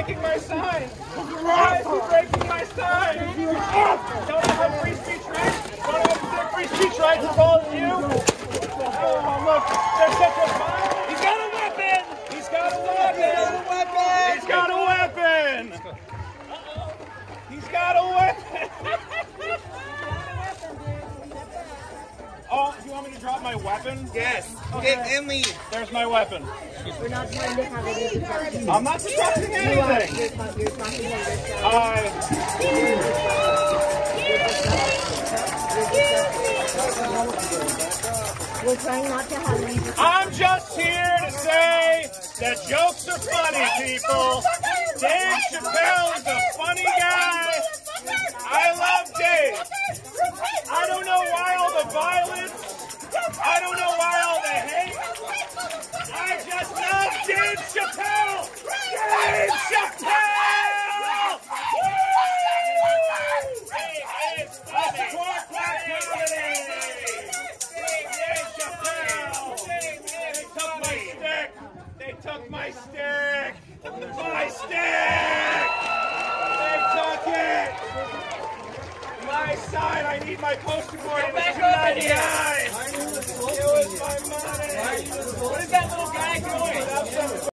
breaking my sign? Why is he breaking my sign? Don't I have free speech rights? Don't I have free speech rights as well as you? Oh, look, there's such a violence. He's got a weapon! He's got a weapon! He's got a weapon! He's got a weapon! Oh, you want me to drop my weapon? Yes. Okay. Get and leave. There's my weapon. We're not trying to have any discussion. I'm not discussing anything. You're talking We're trying not to have any discussion. I'm just here to say that jokes are funny, people. Dave Chappelle is a funny guy. I love Dave. I don't know why all the violence. I don't know why all the hate. I just love Dave Chappelle. Dave Chappelle! Dave is funny. Dave Chappelle. They took my stick. They took my stick. My stick. They took it. My side, I need my poster board. It was $2.99. It was my money. What is that little guy doing?